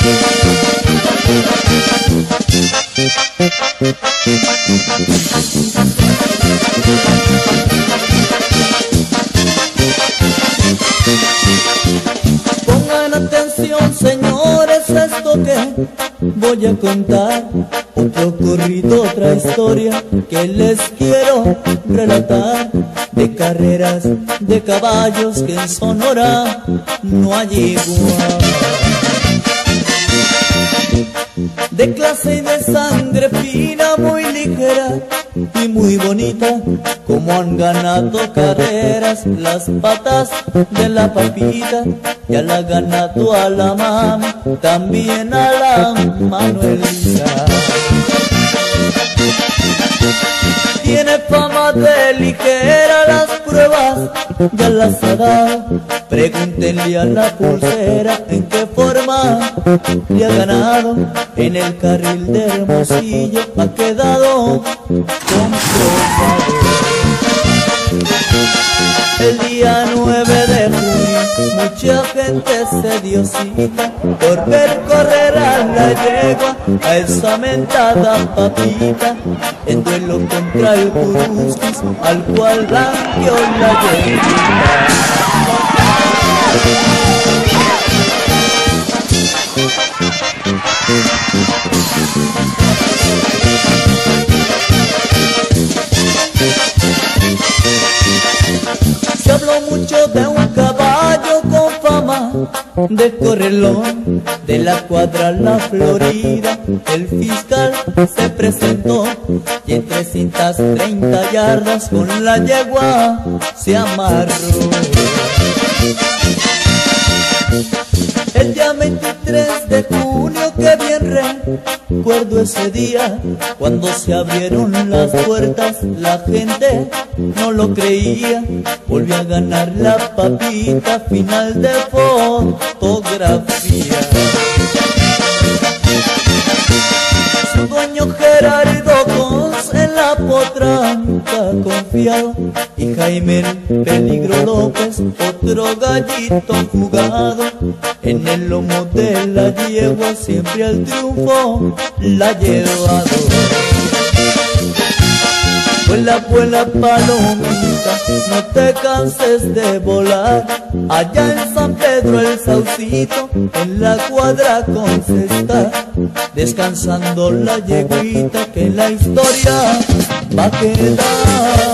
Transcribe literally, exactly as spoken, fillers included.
Pongan atención, señores, esto que voy a contar. Otro corrido, otra historia que les quiero relatar. De carreras de caballos que en Sonora no hay igual. De clase y de sangre fina, muy ligera y muy bonita, como han ganado carreras las patas de la papita. Ya la ha ganado a la mami, también a la Manuelita. Tiene fama de ligera, las pruebas ya las ha dado. Pregúntenle a la pulsera en qué forma le ha ganado. En el carril de Hermosillo ha quedado comprobado. El día nueve de junio mucha gente se dio cita por ver correr a la yegua, a esa mentada papita, en duelo contra el Purusquis, al cual blanqueó la yegua. Se habló mucho de un caballo con fama de correlón, de la cuadra La Florida. El fiscal se presentó y en trescientas treinta yardas con la yegua se amarró. El día veintitrés de junio, que bien recuerdo ese día, cuando se abrieron las puertas, la gente no lo creía. Volvió a ganar la papita, final de fotografía. Su dueño Gerardo Cons en la potranca confiado, y Jaime el Peligro López, otro gallito jugado. En el lomo de la yegua siempre al triunfo la ha llevado. Vuela, vuela palomita, no te canses de volar. Allá en San Pedro el Saucito, en la cuadra Cons está descansando la yeguita, que la historia va a quedar.